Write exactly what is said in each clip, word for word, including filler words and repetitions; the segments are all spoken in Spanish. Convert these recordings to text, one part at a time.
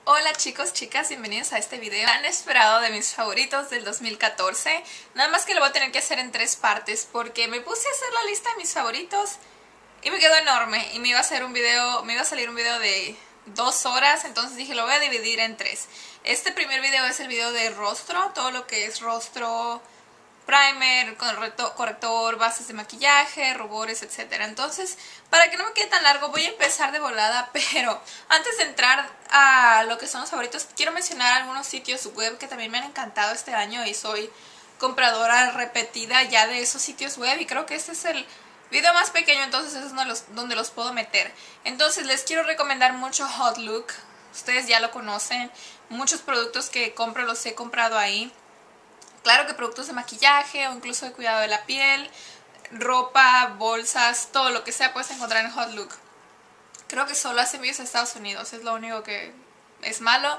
Hola chicos, chicas, bienvenidos a este video tan esperado de mis favoritos del dos mil catorce. Nada más que lo voy a tener que hacer en tres partes porque me puse a hacer la lista de mis favoritos y me quedó enorme y me iba a hacer un video, me iba a salir un video de dos horas, entonces dije lo voy a dividir en tres. Este primer video es el video de rostro, todo lo que es rostro, primer, corrector, corrector, bases de maquillaje, rubores, etcétera. Entonces, para que no me quede tan largo, voy a empezar de volada, pero antes de entrar a lo que son los favoritos, quiero mencionar algunos sitios web que también me han encantado este año y soy compradora repetida ya de esos sitios web y creo que este es el video más pequeño, entonces es donde los, donde los puedo meter. Entonces les quiero recomendar mucho HauteLook, ustedes ya lo conocen, muchos productos que compro los he comprado ahí. Claro que productos de maquillaje o incluso de cuidado de la piel, ropa, bolsas, todo lo que sea puedes encontrar en HauteLook. Creo que solo hace envíos a Estados Unidos, es lo único que es malo.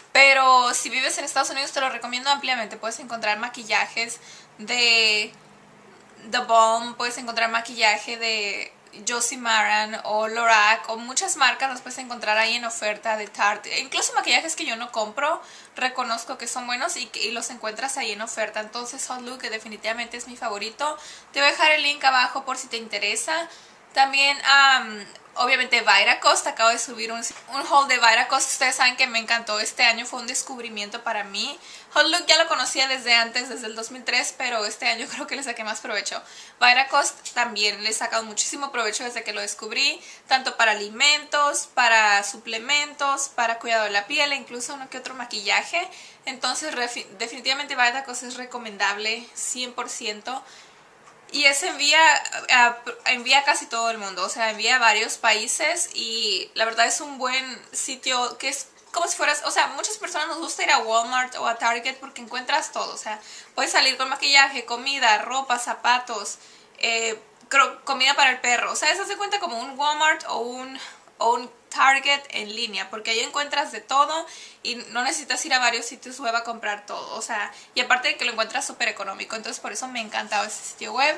Pero si vives en Estados Unidos te lo recomiendo ampliamente. Puedes encontrar maquillajes de The Balm, puedes encontrar maquillaje de Josie Maran o Lorac o muchas marcas los puedes encontrar ahí en oferta de Tarte. Incluso maquillajes que yo no compro, reconozco que son buenos y, que, y los encuentras ahí en oferta. Entonces HauteLook, que definitivamente es mi favorito. Te voy a dejar el link abajo por si te interesa. También, um, obviamente, Vitacost. Acabo de subir un, un haul de Vitacost. Ustedes saben que me encantó este año. Fue un descubrimiento para mí. HauteLook ya lo conocía desde antes, desde el dos mil tres, pero este año creo que le saqué más provecho. Vitacost también le he sacado muchísimo provecho desde que lo descubrí. Tanto para alimentos, para suplementos, para cuidado de la piel e incluso uno que otro maquillaje. Entonces, definitivamente Vitacost es recomendable cien por ciento. Y ese envía a, envía a casi todo el mundo, o sea, envía a varios países y la verdad es un buen sitio que es como si fueras, o sea, muchas personas nos gusta ir a Walmart o a Target porque encuentras todo, o sea, puedes salir con maquillaje, comida, ropa, zapatos, eh, comida para el perro, o sea, eso se cuenta como un Walmart o un, o un Target en línea, porque ahí encuentras de todo y no necesitas ir a varios sitios web a comprar todo, o sea, y aparte de que lo encuentras súper económico, entonces por eso me ha encantado ese sitio web.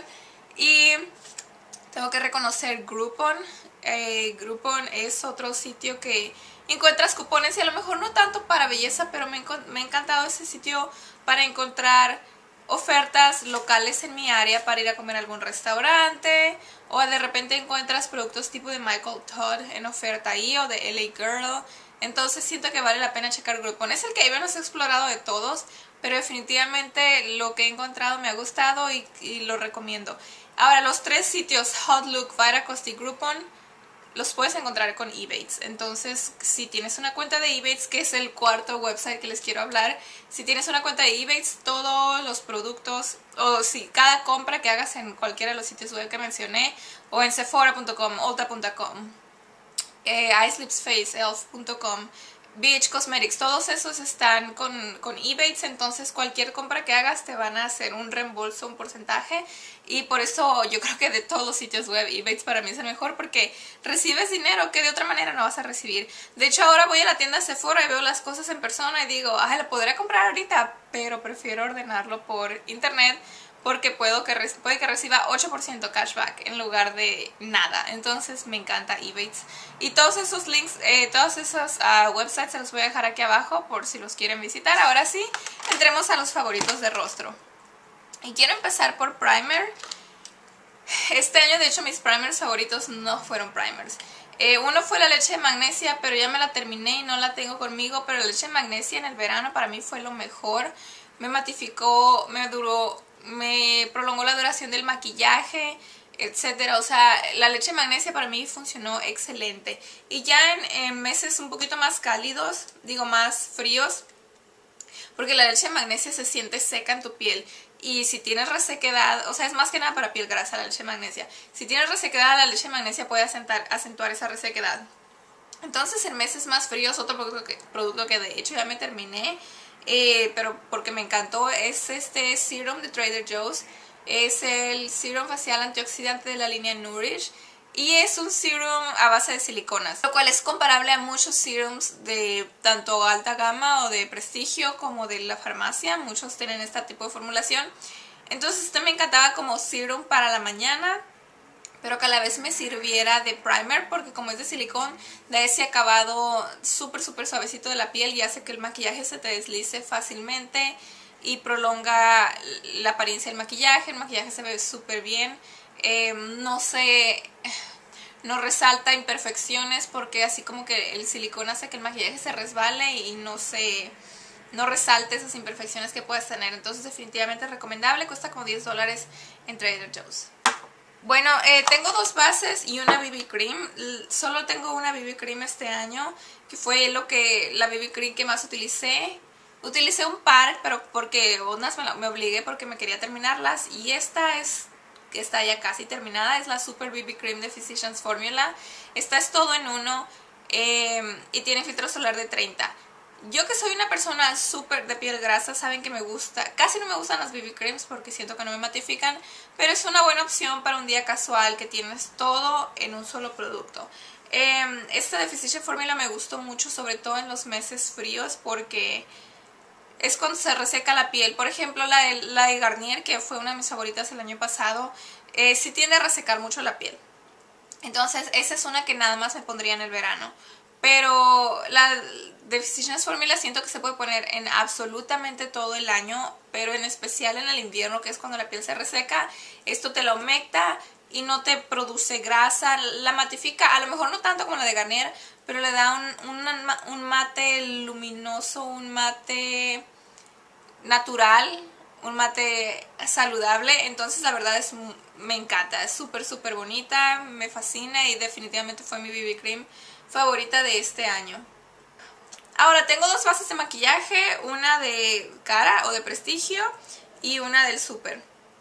Y tengo que reconocer Groupon. eh, Groupon es otro sitio que encuentras cupones y a lo mejor no tanto para belleza, pero me, me ha encantado ese sitio para encontrar ofertas locales en mi área para ir a comer a algún restaurante, o de repente encuentras productos tipo de Michael Todd en oferta ahí o de L A Girl. Entonces siento que vale la pena checar Groupon. Es el que menos he explorado de todos, pero definitivamente lo que he encontrado me ha gustado y, y lo recomiendo. Ahora, los tres sitios, HauteLook, Vitacost y Groupon, los puedes encontrar con Ebates. Entonces, si tienes una cuenta de Ebates, que es el cuarto website que les quiero hablar, si tienes una cuenta de Ebates, todos los productos, o si cada compra que hagas en cualquiera de los sitios web que mencioné, o en Sephora punto com, Ulta punto com, eh, iSlipsFace, Elf punto com, Beach Cosmetics, todos esos están con, con Ebates, entonces cualquier compra que hagas te van a hacer un reembolso, un porcentaje, y por eso yo creo que de todos los sitios web, Ebates para mí es el mejor porque recibes dinero que de otra manera no vas a recibir. De hecho, ahora voy a la tienda Sephora y veo las cosas en persona y digo, ay, la podría comprar ahorita, pero prefiero ordenarlo por internet porque puedo que puede que reciba ocho por ciento cashback en lugar de nada. Entonces me encanta Ebates. Y todos esos links, eh, todos esos uh, websites se los voy a dejar aquí abajo por si los quieren visitar. Ahora sí, entremos a los favoritos de rostro. Y quiero empezar por primer. Este año, de hecho, mis primers favoritos no fueron primers. Eh, uno fue la leche de magnesia, pero ya me la terminé y no la tengo conmigo. Pero la leche de magnesia en el verano para mí fue lo mejor. Me matificó, me duró... me prolongó la duración del maquillaje, etcétera. O sea, la leche de magnesia para mí funcionó excelente. Y ya en, en meses un poquito más cálidos, digo más fríos, porque la leche de magnesia se siente seca en tu piel. Y si tienes resequedad, o sea, es más que nada para piel grasa la leche de magnesia. Si tienes resequedad, la leche de magnesia puede acentuar, acentuar esa resequedad. Entonces, en meses más fríos, otro producto que, producto que de hecho ya me terminé, Eh, pero porque me encantó, es este serum de Trader Joe's. Es el serum facial antioxidante de la línea Nourish y es un serum a base de siliconas, lo cual es comparable a muchos serums de tanto alta gama o de prestigio como de la farmacia. Muchos tienen este tipo de formulación. Entonces este me encantaba como serum para la mañana, pero que a la vez me sirviera de primer, porque como es de silicón, da ese acabado súper súper suavecito de la piel y hace que el maquillaje se te deslice fácilmente y prolonga la apariencia del maquillaje. El maquillaje se ve súper bien, eh, no sé, no resalta imperfecciones, porque así como que el silicón hace que el maquillaje se resbale y no se... no resalte esas imperfecciones que puedes tener. Entonces definitivamente es recomendable, cuesta como diez dólares en Trader Joe's. Bueno, eh, tengo dos bases y una B B Cream. Solo tengo una B B Cream este año, que fue lo que la B B Cream que más utilicé. Utilicé un par, pero porque unas me, me obligué porque me quería terminarlas. Y esta es, que está ya casi terminada, es la Super B B Cream de Physicians Formula. Esta es todo en uno eh, y tiene filtro solar de treinta. Yo que soy una persona súper de piel grasa, saben que me gusta, casi no me gustan las B B Creams porque siento que no me matifican, pero es una buena opción para un día casual que tienes todo en un solo producto. Eh, esta de Physicians Formula me gustó mucho, sobre todo en los meses fríos, porque es cuando se reseca la piel. Por ejemplo, la de, la de Garnier, que fue una de mis favoritas el año pasado, eh, sí tiende a resecar mucho la piel. Entonces esa es una que nada más me pondría en el verano. Pero la de Physicians Formula siento que se puede poner en absolutamente todo el año, pero en especial en el invierno, que es cuando la piel se reseca. Esto te la humecta y no te produce grasa, la matifica, a lo mejor no tanto como la de Garnier, pero le da un, un, un mate luminoso, un mate natural, un mate saludable. Entonces la verdad es, me encanta, es súper súper bonita, me fascina y definitivamente fue mi B B Cream favorita de este año. Ahora tengo dos bases de maquillaje, una de cara o de prestigio y una del Super.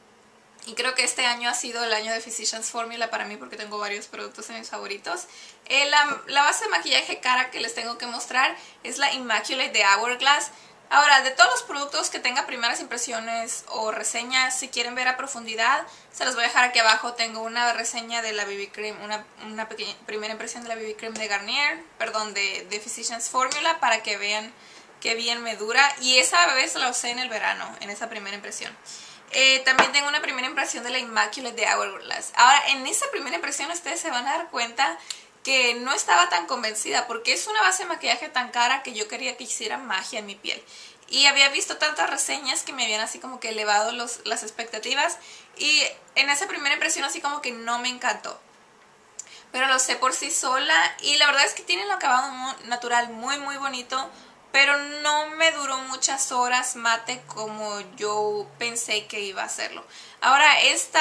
Y creo que este año ha sido el año de Physicians Formula para mí porque tengo varios productos en mis favoritos. Eh, la, la base de maquillaje cara que les tengo que mostrar es la Immaculate de Hourglass. Ahora, de todos los productos que tenga primeras impresiones o reseñas, si quieren ver a profundidad, se los voy a dejar aquí abajo. Tengo una reseña de la B B Cream, una, una pequeña primera impresión de la B B Cream de Garnier, perdón, de, de Physicians Formula, para que vean qué bien me dura. Y esa vez la usé en el verano, en esa primera impresión. Eh, también tengo una primera impresión de la Immaculate de Hourglass. Ahora, en esa primera impresión ustedes se van a dar cuenta que no estaba tan convencida, porque es una base de maquillaje tan cara que yo quería que hiciera magia en mi piel. Y había visto tantas reseñas que me habían así como que elevado los, las expectativas, y en esa primera impresión así como que no me encantó. Pero lo sé por sí sola y la verdad es que tiene un acabado natural muy muy bonito, pero no me duró muchas horas mate como yo pensé que iba a hacerlo. Ahora esta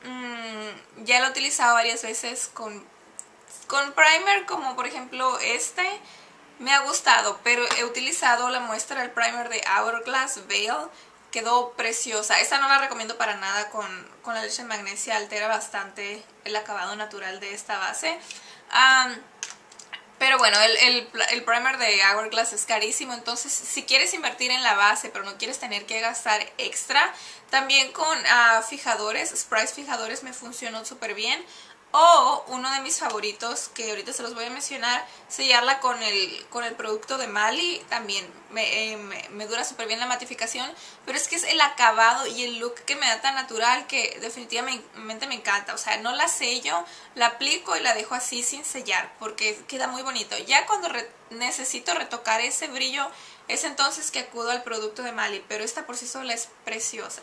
mmm, ya la he utilizado varias veces con... Con primer, como por ejemplo este, me ha gustado, pero he utilizado la muestra del primer de Hourglass Veil, quedó preciosa. Esta no la recomiendo para nada, con, con la leche de magnesia altera bastante el acabado natural de esta base. Um, pero bueno, el, el, el primer de Hourglass es carísimo, entonces si quieres invertir en la base pero no quieres tener que gastar extra, también con uh, fijadores, sprays fijadores me funcionó súper bien. O uno de mis favoritos, que ahorita se los voy a mencionar, sellarla con el, con el producto de Mali. También me, eh, me, me dura súper bien la matificación, pero es que es el acabado y el look que me da tan natural que definitivamente me encanta. O sea, no la sello, la aplico y la dejo así sin sellar porque queda muy bonito. Ya cuando re necesito retocar ese brillo, es entonces que acudo al producto de Mali, pero esta por sí sola es preciosa.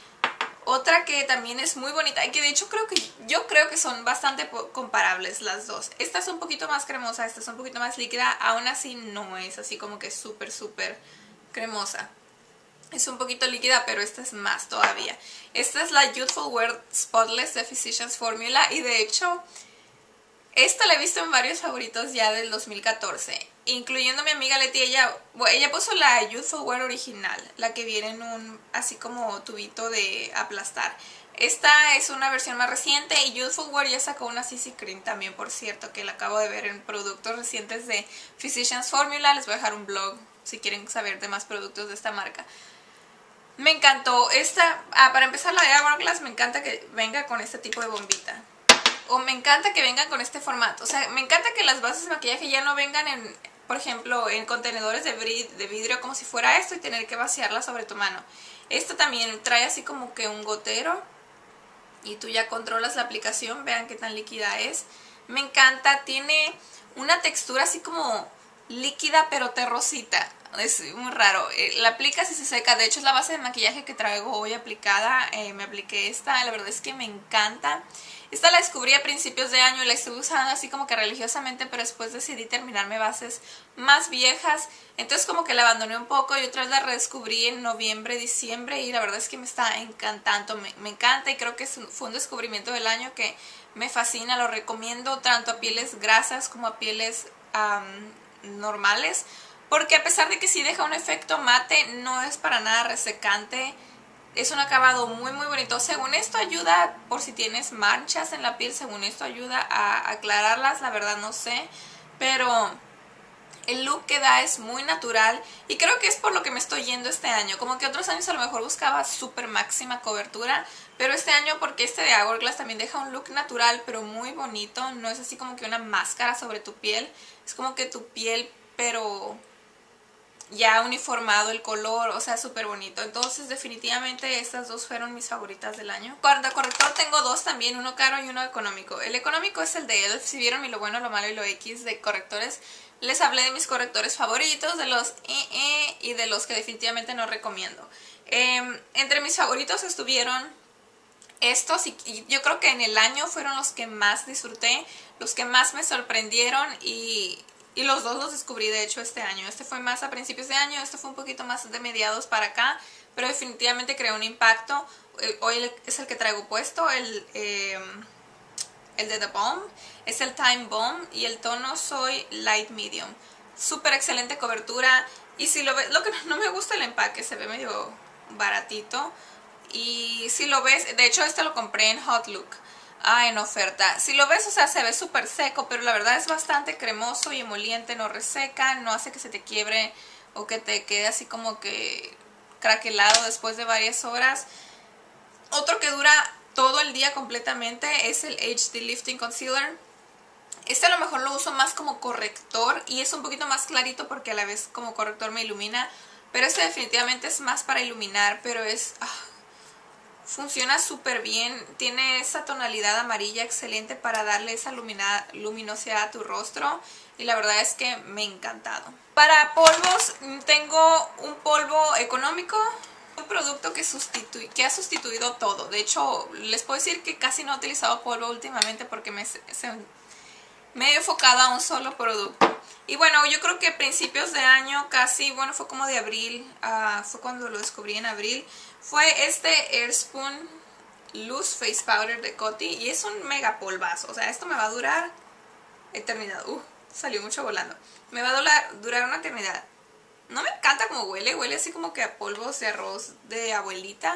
Otra que también es muy bonita y que de hecho creo que yo creo que son bastante comparables las dos. Esta es un poquito más cremosa, esta es un poquito más líquida, aún así no es así como que súper súper cremosa. Es un poquito líquida, pero esta es más todavía. Esta es la Youthful Wear Spotless de Physicians Formula y de hecho esta la he visto en varios favoritos ya del dos mil catorce. Incluyendo mi amiga Leti, ella, bueno, ella puso la Youthful Wear original, la que viene en un así como tubito de aplastar. Esta es una versión más reciente y Youthful Wear ya sacó una C C Cream también, por cierto, que la acabo de ver en productos recientes de Physicians Formula. Les voy a dejar un blog si quieren saber de más productos de esta marca. Me encantó esta, ah, para empezar la de Hourglass me encanta que venga con este tipo de bombita. O me encanta que vengan con este formato. O sea, me encanta que las bases de maquillaje ya no vengan en, por ejemplo, en contenedores de, de vidrio como si fuera esto y tener que vaciarla sobre tu mano. Esta también trae así como que un gotero y tú ya controlas la aplicación. Vean qué tan líquida es. Me encanta, tiene una textura así como líquida pero terrosita. Es muy raro. Eh, la aplicas y se seca. De hecho es la base de maquillaje que traigo hoy aplicada. Eh, me apliqué esta. La verdad es que me encanta. Esta la descubrí a principios de año y la estuve usando así como que religiosamente, pero después decidí terminarme bases más viejas. Entonces como que la abandoné un poco y otra vez la redescubrí en noviembre, diciembre y la verdad es que me está encantando. Me, me encanta y creo que es un, fue un descubrimiento del año que me fascina. Lo recomiendo tanto a pieles grasas como a pieles um, normales. Porque a pesar de que sí deja un efecto mate, no es para nada resecante. Es un acabado muy muy bonito. Según esto ayuda por si tienes manchas en la piel. Según esto ayuda a aclararlas. La verdad no sé. Pero el look que da es muy natural. Y creo que es por lo que me estoy yendo este año. Como que otros años a lo mejor buscaba súper máxima cobertura. Pero este año porque este de Hourglass también deja un look natural pero muy bonito. No es así como que una máscara sobre tu piel. Es como que tu piel pero ya uniformado el color, o sea, súper bonito. Entonces definitivamente estas dos fueron mis favoritas del año. Cuando corrector tengo dos también, uno caro y uno económico. El económico es el de Elf. Si vieron mi lo bueno, lo malo y lo X de correctores, les hablé de mis correctores favoritos, de los eh, eh, y de los que definitivamente no recomiendo. Eh, entre mis favoritos estuvieron estos y, y yo creo que en el año fueron los que más disfruté, los que más me sorprendieron y... Y los dos los descubrí de hecho este año. Este fue más a principios de año, este fue un poquito más de mediados para acá, pero definitivamente creó un impacto. Hoy es el que traigo puesto, el, eh, el de The Balm. Es el Time Bomb y el tono soy Light Medium. Súper excelente cobertura. Y si lo ves, lo que no me gusta el empaque, se ve medio baratito. Y si lo ves, de hecho este lo compré en Hot Look. Ah, en oferta. Si lo ves, o sea, se ve súper seco, pero la verdad es bastante cremoso y emoliente, no reseca, no hace que se te quiebre o que te quede así como que craquelado después de varias horas. Otro que dura todo el día completamente es el H D Lifting Concealer. Este a lo mejor lo uso más como corrector y es un poquito más clarito porque a la vez como corrector me ilumina, pero este definitivamente es más para iluminar, pero es... Ah, funciona súper bien, tiene esa tonalidad amarilla excelente para darle esa luminosidad a tu rostro y la verdad es que me ha encantado. Para polvos tengo un polvo económico, un producto que, sustitu que ha sustituido todo. De hecho les puedo decir que casi no he utilizado polvo últimamente porque me, se, me he enfocado a un solo producto. Y bueno, yo creo que a principios de año casi, bueno fue como de abril, uh, fue cuando lo descubrí en abril. Fue este Airspoon Loose Face Powder de Coty y es un mega polvazo. O sea, esto me va a durar eternidad. Uh, salió mucho volando. Me va a durar, durar una eternidad. No me encanta como huele, huele así como que a polvos de arroz de abuelita.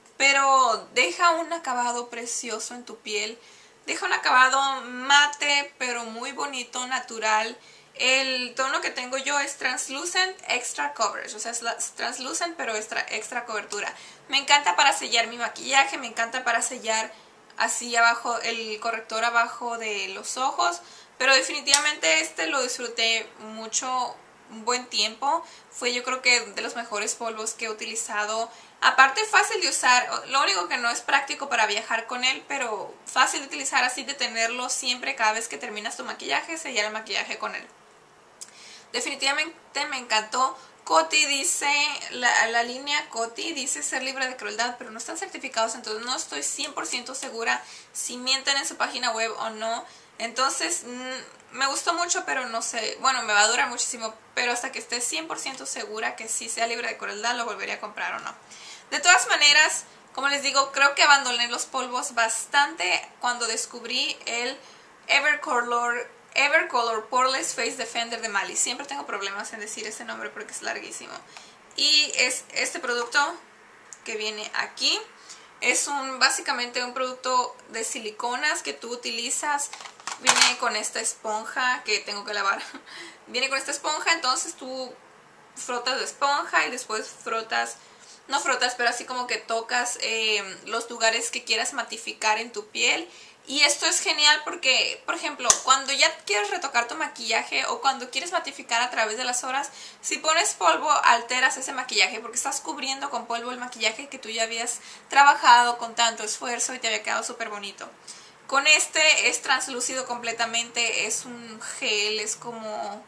Pero deja un acabado precioso en tu piel. Deja un acabado mate, pero muy bonito, natural. El tono que tengo yo es Translucent Extra Coverage, o sea, es translucent pero extra, extra cobertura. Me encanta para sellar mi maquillaje, me encanta para sellar así abajo, el corrector abajo de los ojos, pero definitivamente este lo disfruté mucho, un buen tiempo. Fue yo creo que de los mejores polvos que he utilizado. Aparte fácil de usar, lo único que no es práctico para viajar con él, pero fácil de utilizar así de tenerlo siempre cada vez que terminas tu maquillaje, sellar el maquillaje con él. Definitivamente me encantó. Coty dice, la, la línea Coty dice ser libre de crueldad, pero no están certificados, entonces no estoy cien por ciento segura si mienten en su página web o no. Entonces mmm, me gustó mucho, pero no sé, bueno, me va a durar muchísimo, pero hasta que esté cien por ciento segura que sí sea libre de crueldad, lo volvería a comprar o no. De todas maneras, como les digo, creo que abandoné los polvos bastante cuando descubrí el Evercolor Evercolor Poreless Face Defender de Mali. Siempre tengo problemas en decir ese nombre porque es larguísimo. Y es este producto que viene aquí. Es un básicamente un producto de siliconas que tú utilizas. Viene con esta esponja que tengo que lavar. Viene con esta esponja, entonces tú frotas la esponja y después frotas, no frotas, pero así como que tocas eh, los lugares que quieras matificar en tu piel. Y esto es genial porque, por ejemplo, cuando ya quieres retocar tu maquillaje o cuando quieres matificar a través de las horas, si pones polvo alteras ese maquillaje porque estás cubriendo con polvo el maquillaje que tú ya habías trabajado con tanto esfuerzo y te había quedado súper bonito. Con este es translúcido completamente, es un gel, es como...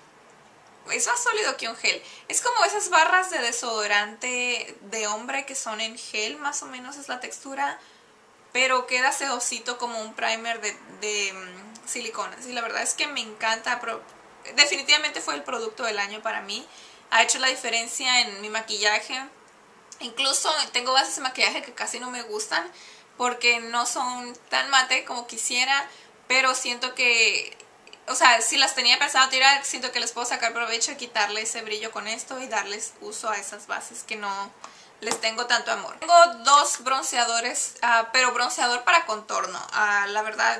es más sólido que un gel. Es como esas barras de desodorante de hombre que son en gel, más o menos es la textura, pero queda sedosito como un primer de, de um, silicona. Sí, la verdad es que me encanta. Pero definitivamente fue el producto del año para mí. Ha hecho la diferencia en mi maquillaje. Incluso tengo bases de maquillaje que casi no me gustan porque no son tan mate como quisiera, pero siento que, o sea, si las tenía pensado tirar, siento que les puedo sacar provecho y quitarle ese brillo con esto y darles uso a esas bases que no les tengo tanto amor. Tengo dos bronceadores, uh, pero bronceador para contorno. Uh, la verdad,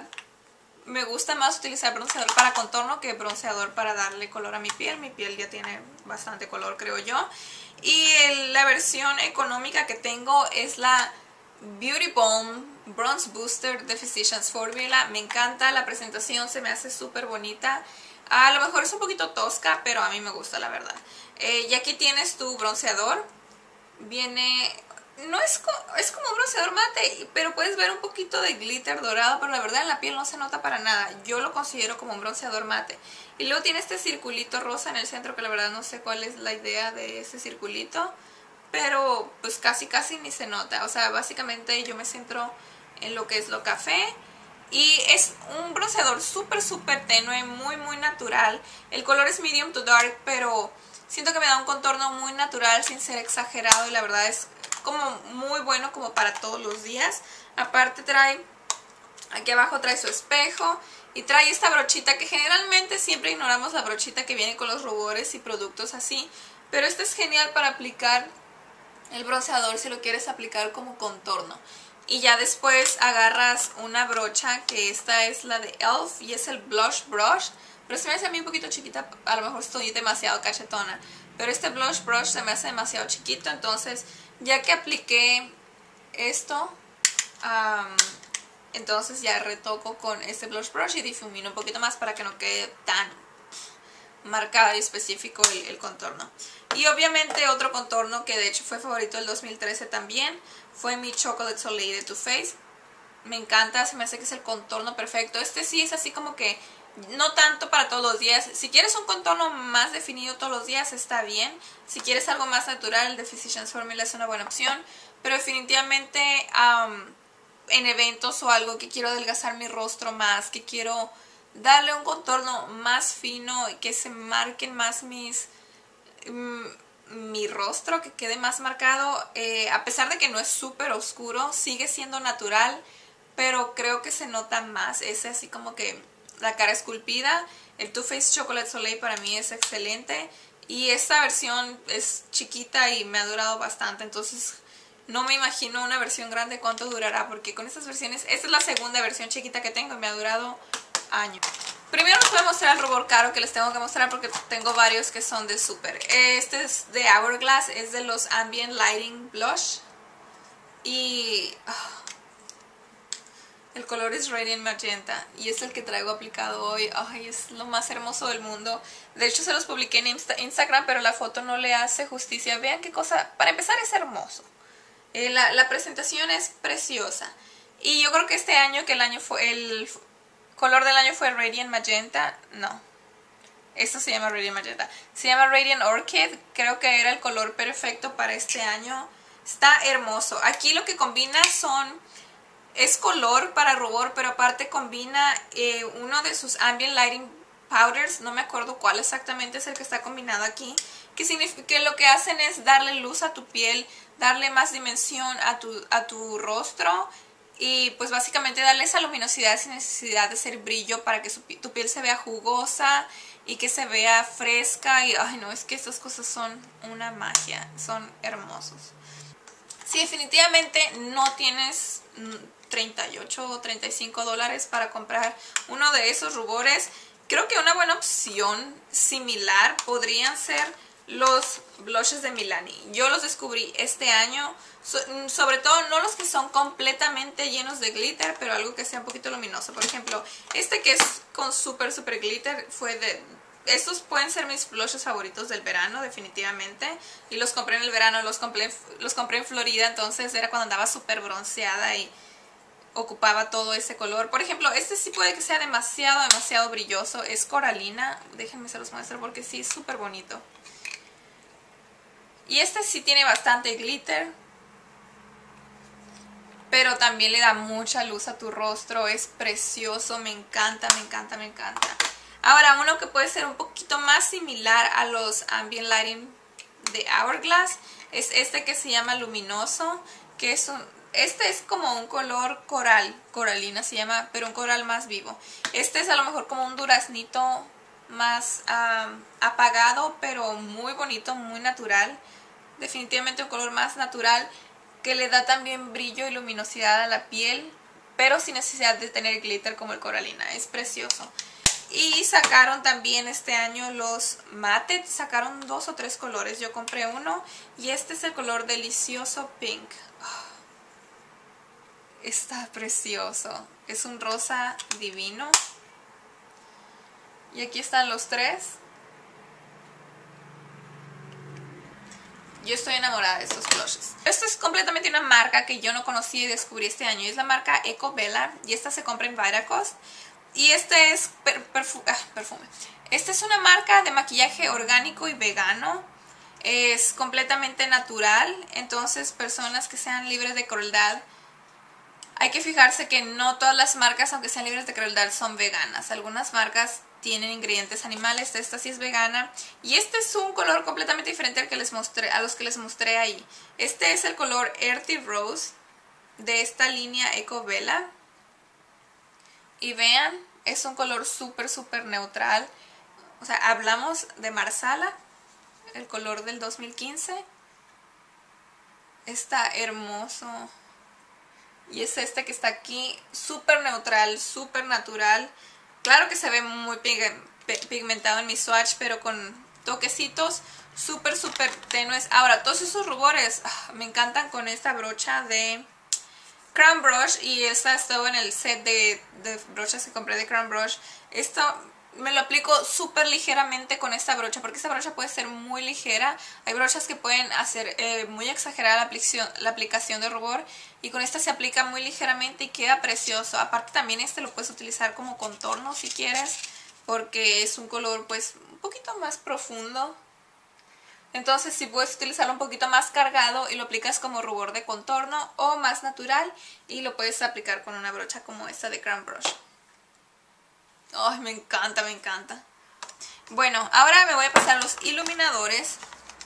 me gusta más utilizar bronceador para contorno que bronceador para darle color a mi piel. Mi piel ya tiene bastante color, creo yo. Y el, la versión económica que tengo es la Beauty Balm Bronze Booster de Physicians Formula. Me encanta, la presentación se me hace súper bonita. A lo mejor es un poquito tosca, pero a mí me gusta, la verdad. Eh, y aquí tienes tu bronceador. Viene, no es, co es como un bronceador mate, pero puedes ver un poquito de glitter dorado, pero la verdad en la piel no se nota para nada. Yo lo considero como un bronceador mate. Y luego tiene este circulito rosa en el centro, que la verdad no sé cuál es la idea de ese circulito, pero pues casi casi ni se nota. O sea, básicamente yo me centro en lo que es lo café. Y es un bronceador súper súper tenue, muy muy natural. El color es medium to dark, pero siento que me da un contorno muy natural sin ser exagerado y la verdad es como muy bueno como para todos los días. Aparte trae, aquí abajo trae su espejo y trae esta brochita que generalmente siempre ignoramos la brochita que viene con los rubores y productos así. Pero este es genial para aplicar el bronceador si lo quieres aplicar como contorno. Y ya después agarras una brocha, que esta es la de e l f y es el Blush Brush. Pero se me hace a mí un poquito chiquita, a lo mejor estoy demasiado cachetona. Pero este Blush Brush se me hace demasiado chiquito, entonces ya que apliqué esto, um, entonces ya retoco con este Blush Brush y difumino un poquito más para que no quede tan marcado y específico el, el contorno. Y obviamente otro contorno que de hecho fue favorito del dos mil trece también fue mi Chocolate Soleil de Too Faced. Me encanta, se me hace que es el contorno perfecto. Este sí es así como que no tanto para todos los días. Si quieres un contorno más definido todos los días está bien. Si quieres algo más natural, el de Physicians Formula es una buena opción. Pero definitivamente um, en eventos o algo que quiero adelgazar mi rostro más, que quiero darle un contorno más fino y que se marquen más mis... Um, mi rostro, que quede más marcado, eh, a pesar de que no es súper oscuro, sigue siendo natural, pero creo que se nota más, es así como que la cara esculpida. El Too Faced Chocolate Soleil para mí es excelente y esta versión es chiquita y me ha durado bastante, entonces no me imagino una versión grande cuánto durará, porque con estas versiones, esta es la segunda versión chiquita que tengo y me ha durado años. Primero les voy a mostrar el rubor caro que les tengo que mostrar porque tengo varios que son de Super. Este es de Hourglass, es de los Ambient Lighting Blush. Y oh, el color es Radiant Magenta y es el que traigo aplicado hoy. Ay, es lo más hermoso del mundo. De hecho se los publiqué en Insta Instagram, pero la foto no le hace justicia. Vean qué cosa, para empezar es hermoso. Eh, la, la presentación es preciosa. Y yo creo que este año, que el año fue el... color del año fue Radiant Magenta, no, esto se llama Radiant Magenta, se llama Radiant Orchid, creo que era el color perfecto para este año, está hermoso. Aquí lo que combina son, es color para rubor, pero aparte combina eh, uno de sus Ambient Lighting Powders, no me acuerdo cuál exactamente es el que está combinado aquí, que, significa, que lo que hacen es darle luz a tu piel, darle más dimensión a tu, a tu rostro. Y pues básicamente darle esa luminosidad sin necesidad de hacer brillo para que su, tu piel se vea jugosa y que se vea fresca. Y ay no, es que estas cosas son una magia, son hermosos. Si definitivamente no tienes treinta y ocho o treinta y cinco dólares para comprar uno de esos rubores, creo que una buena opción similar podrían ser los blushes de Milani. Yo los descubrí este año, so, sobre todo no los que son completamente llenos de glitter, pero algo que sea un poquito luminoso. Por ejemplo, este que es con súper súper glitter fue de... Estos pueden ser mis blushes favoritos del verano, definitivamente. Y los compré en el verano, los compré, los compré en Florida, entonces era cuando andaba súper bronceada y ocupaba todo ese color. Por ejemplo, este sí puede que sea demasiado, demasiado brilloso. Es coralina. Déjenme se los muestro porque sí es súper bonito. Y este sí tiene bastante glitter, pero también le da mucha luz a tu rostro. Es precioso, me encanta, me encanta, me encanta. Ahora, uno que puede ser un poquito más similar a los Ambient Lighting de Hourglass es este que se llama Luminoso, que es un... Este es como un color coral, coralina se llama, pero un coral más vivo. Este es a lo mejor como un duraznito más um, apagado, pero muy bonito, muy natural. Definitivamente un color más natural que le da también brillo y luminosidad a la piel, pero sin necesidad de tener glitter como el coralina. Es precioso. Y sacaron también este año los matte, sacaron dos o tres colores. Yo compré uno y este es el color delicioso pink. Oh, está precioso. Es un rosa divino. Y aquí están los tres. Yo estoy enamorada de estos blushes. Esto es completamente una marca que yo no conocía y descubrí este año. Es la marca Eco Bella y esta se compra en Vitacost. Y este es per perfu ah, perfume. Esta es una marca de maquillaje orgánico y vegano. Es completamente natural. Entonces, personas que sean libres de crueldad. Hay que fijarse que no todas las marcas, aunque sean libres de crueldad, son veganas. Algunas marcas tienen ingredientes animales. Esta sí es vegana. Y este es un color completamente diferente al que les mostré, a los que les mostré ahí. Este es el color Earthy Rose de esta línea Eco Bella. Y vean, es un color súper, súper neutral. O sea, hablamos de Marsala, el color del dos mil quince. Está hermoso. Y es este que está aquí, súper neutral, súper natural. Claro que se ve muy pigmentado en mi swatch, pero con toquecitos súper, súper tenues. Ahora, todos esos rubores ah, me encantan con esta brocha de Crown Brush, y esta estuvo en el set de, de brochas que compré de Crown Brush. Esto me lo aplico súper ligeramente con esta brocha, porque esta brocha puede ser muy ligera. Hay brochas que pueden hacer eh, muy exagerada la aplicación, la aplicación de rubor, y con esta se aplica muy ligeramente y queda precioso. Aparte también este lo puedes utilizar como contorno si quieres, porque es un color pues un poquito más profundo. Entonces si puedes utilizarlo un poquito más cargado y lo aplicas como rubor de contorno, o más natural y lo puedes aplicar con una brocha como esta de Crown Brush. Ay, me encanta, me encanta. Bueno, ahora me voy a pasar los iluminadores.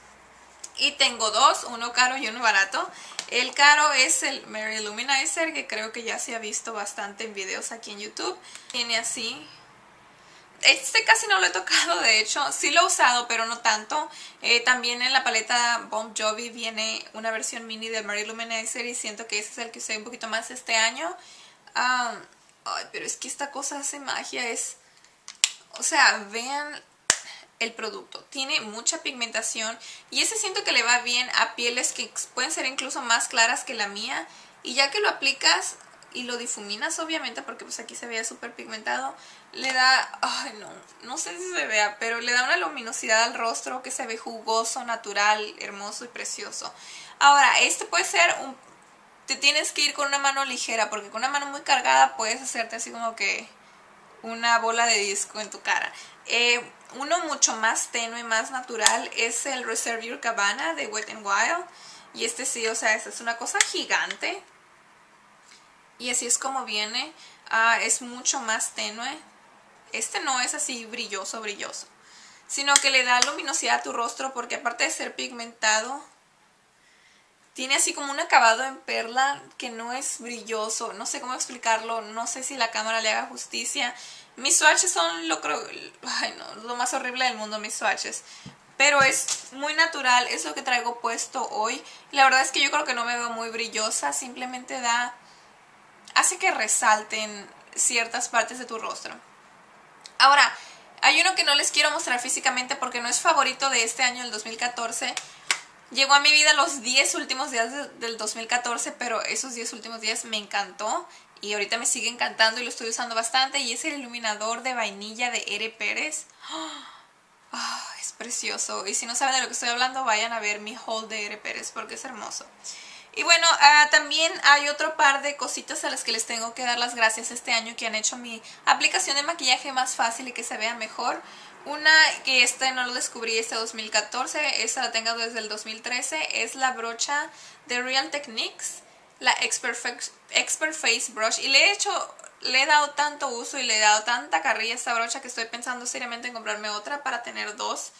Y tengo dos, uno caro y uno barato. El caro es el Mary Illuminizer, que creo que ya se ha visto bastante en videos aquí en YouTube. Tiene así... Este casi no lo he tocado, de hecho, sí lo he usado, pero no tanto. Eh, también en la paleta Bon Jovi viene una versión mini del Mary Illuminizer y siento que ese es el que usé un poquito más este año. Um, ay, pero es que esta cosa hace magia, es... O sea, vean el producto. Tiene mucha pigmentación y ese siento que le va bien a pieles que pueden ser incluso más claras que la mía. Y ya que lo aplicas y lo difuminas, obviamente, porque pues aquí se veía súper pigmentado, le da, ay no, no sé si se vea, pero le da una luminosidad al rostro que se ve jugoso, natural, hermoso y precioso. Ahora, este puede ser un... Te tienes que ir con una mano ligera, porque con una mano muy cargada puedes hacerte así como que una bola de disco en tu cara. Eh, uno mucho más tenue, más natural, es el Reserve Your Cabana de Wet n Wild. Y este sí, o sea, esta es una cosa gigante. Y así es como viene. Uh, es mucho más tenue. Este no es así brilloso, brilloso, sino que le da luminosidad a tu rostro, porque aparte de ser pigmentado, tiene así como un acabado en perla que no es brilloso. No sé cómo explicarlo, no sé si la cámara le haga justicia. Mis swatches son lo, creo, ay no, lo más horrible del mundo, mis swatches. Pero es muy natural, es lo que traigo puesto hoy. La verdad es que yo creo que no me veo muy brillosa, simplemente da... hace que resalten ciertas partes de tu rostro. Ahora, Hay uno que no les quiero mostrar físicamente porque no es favorito de este año, el dos mil catorce. Llegó a mi vida los diez últimos días de, del dos mil catorce, pero esos diez últimos días me encantó. Y ahorita me sigue encantando y lo estoy usando bastante. Y es el iluminador de vainilla de Ere Pérez. Oh, es precioso. Y si no saben de lo que estoy hablando, vayan a ver mi haul de Ere Pérez porque es hermoso. Y bueno, uh, también hay otro par de cositas a las que les tengo que dar las gracias este año, que han hecho mi aplicación de maquillaje más fácil y que se vea mejor. Una que este no lo descubrí este dos mil catorce, esta la tengo desde el dos mil trece, es la brocha de Real Techniques, la Expert, Expert Face Brush. Y le he hecho, le he dado tanto uso y le he dado tanta carrilla a esta brocha que estoy pensando seriamente en comprarme otra para tener dos.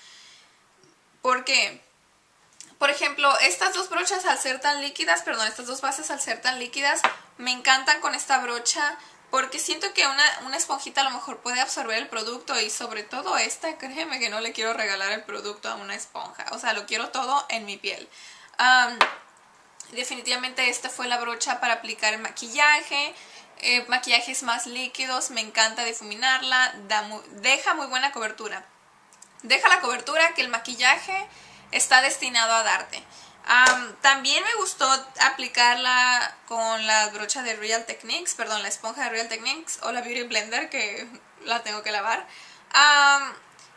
Porque, por ejemplo, estas dos brochas al ser tan líquidas, perdón, estas dos bases al ser tan líquidas, me encantan con esta brocha. Porque siento que una, una esponjita a lo mejor puede absorber el producto. Y sobre todo esta, créeme que no le quiero regalar el producto a una esponja. O sea, lo quiero todo en mi piel. Um, definitivamente esta fue la brocha para aplicar el maquillaje. Eh, maquillajes más líquidos, me encanta difuminarla. Da muy, deja muy buena cobertura. Deja la cobertura que el maquillaje está destinado a darte. Um, también me gustó aplicarla con la brocha de Real Techniques, perdón, la esponja de Real Techniques o la Beauty Blender, que la tengo que lavar. Um,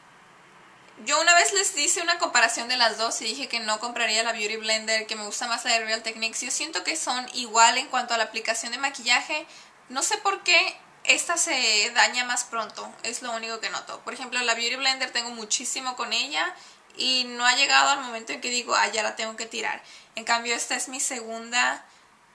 yo una vez les hice una comparación de las dos y dije que no compraría la Beauty Blender, que me gusta más la de Real Techniques. Yo siento que son igual en cuanto a la aplicación de maquillaje. No sé por qué esta se daña más pronto, es lo único que noto. Por ejemplo, la Beauty Blender tengo muchísimo con ella y no ha llegado al momento en que digo, ah, ya la tengo que tirar. En cambio, esta es mi segunda,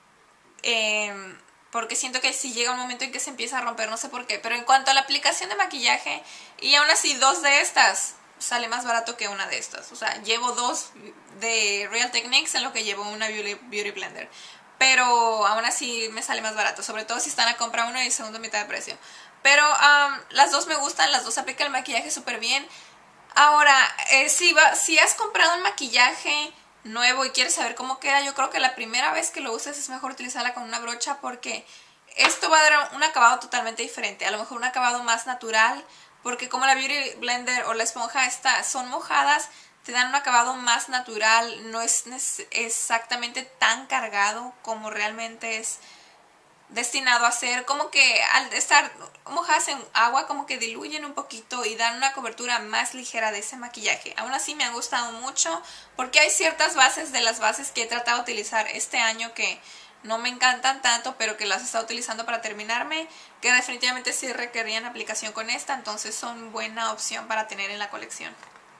eh, porque siento que si llega un momento en que se empieza a romper, no sé por qué. Pero en cuanto a la aplicación de maquillaje, y aún así dos de estas sale más barato que una de estas. O sea, llevo dos de Real Techniques en lo que llevo una Beauty, Beauty Blender. Pero aún así me sale más barato, sobre todo si están a comprar uno y el segundo a mitad de precio. Pero um, las dos me gustan, las dos aplican el maquillaje súper bien. Ahora, eh, si, va, si has comprado un maquillaje nuevo y quieres saber cómo queda, yo creo que la primera vez que lo uses es mejor utilizarla con una brocha, porque esto va a dar un acabado totalmente diferente. A lo mejor un acabado más natural, porque como la Beauty Blender o la esponja esta son mojadas, te dan un acabado más natural. No es exactamente tan cargado como realmente es destinado a ser. Como que al estar mojadas en agua como que diluyen un poquito y dan una cobertura más ligera de ese maquillaje. Aún así me han gustado mucho, porque hay ciertas bases de las bases que he tratado de utilizar este año que no me encantan tanto, pero que las he estado utilizando para terminarme, que definitivamente sí requerían aplicación con esta, entonces son buena opción para tener en la colección.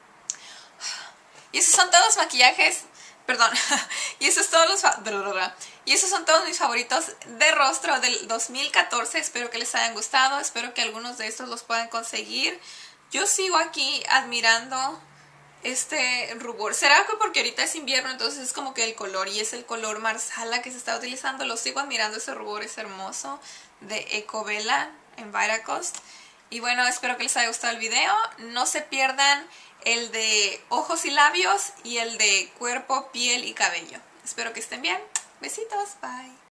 Y esos son todos los maquillajes, perdón, y esos, todos los y esos son todos mis favoritos de rostro del dos mil catorce. Espero que les hayan gustado, espero que algunos de estos los puedan conseguir. Yo sigo aquí admirando este rubor. ¿Será que porque ahorita es invierno, entonces es como que el color, y es el color marsala que se está utilizando? Lo sigo admirando, ese rubor es hermoso, de Ecovela en Vitacost. Y bueno, espero que les haya gustado el video. No se pierdan el de ojos y labios y el de cuerpo, piel y cabello. Espero que estén bien. Besitos, bye.